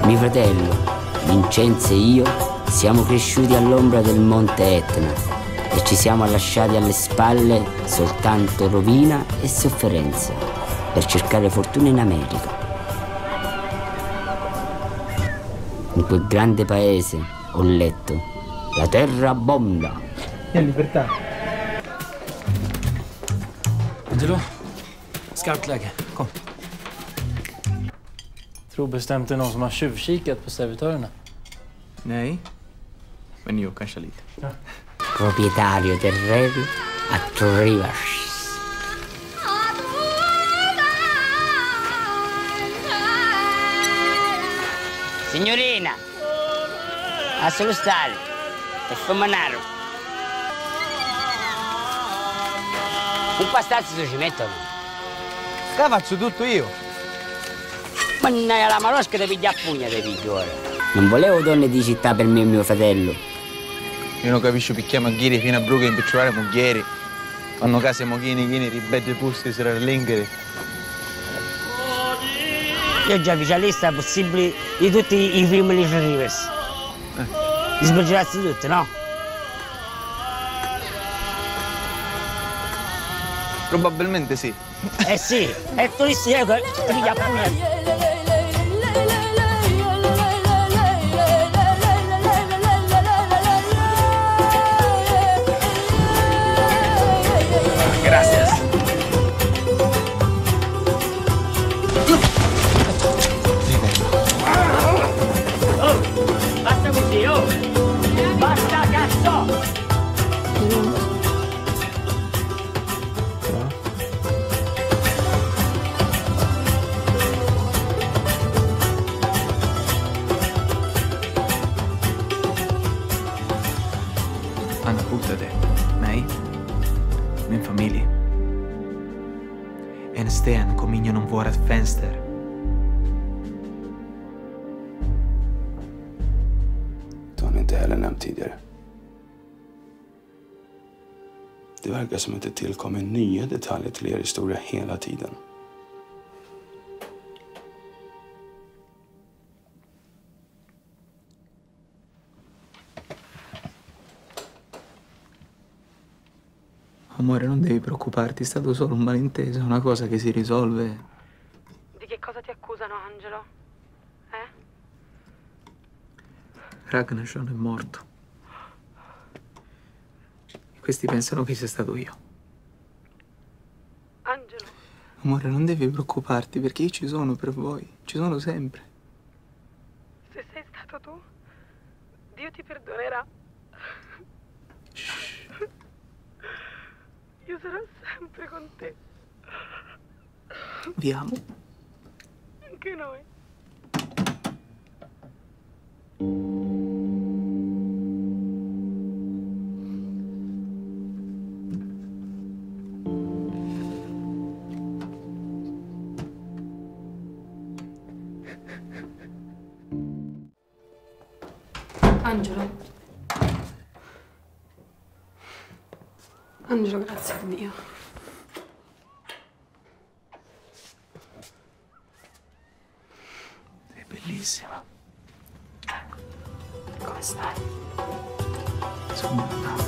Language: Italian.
Mio fratello, Vincenzo e io siamo cresciuti all'ombra del monte Etna e ci siamo lasciati alle spalle soltanto rovina e sofferenza per cercare fortuna in America. In quel grande paese ho letto: la terra abbonda. E libertà. Angelo, skarpt läge. Kom. Tror bestämt det är någon som har tjuvkikat på servitörerna. Nej, men io kanske lite. Ja. Proprietario terreno a Rivers. Signorina, a solo stare e famanaro. Un pastazzo ci mettono. La faccio tutto io. Mannaggia la malosca ti piglia a pugna dei figlioli. Non volevo donne di città per me e mio fratello. Io non capisco perché Maghiri fino a Brugge in picciolare moglieri. Hanno case mochini, ribelli pusti, serarlinghere. Io già vi c'ho la lista possibile di tutti i film di Rivers. Li sbaggerassi tutti, no? Probabilmente sì. Eh sì, è turistico che ti piglia a pugna. Gracias. Basta così, oh! Basta, cazzo! Anna puttade. Nej. Min familj. En sten kom in genom vårat fönster. Det har ni inte heller nämnt tidigare. Det verkar som att det tillkommer nya detaljer till er historia hela tiden. Amore, non devi preoccuparti, è stato solo un malinteso, una cosa che si risolve. Di che cosa ti accusano, Angelo? Ragnarsson è morto. Questi pensano che sia stato io. Angelo, Amore, non devi preoccuparti perché io ci sono per voi, ci sono sempre. se sei stato tu, Dio ti perdonerà. Shh. Io sarò sempre con te. Vi amo. Anche noi. Angelo. Angelo, grazie a Dio. Sei bellissima. Come stai? Sono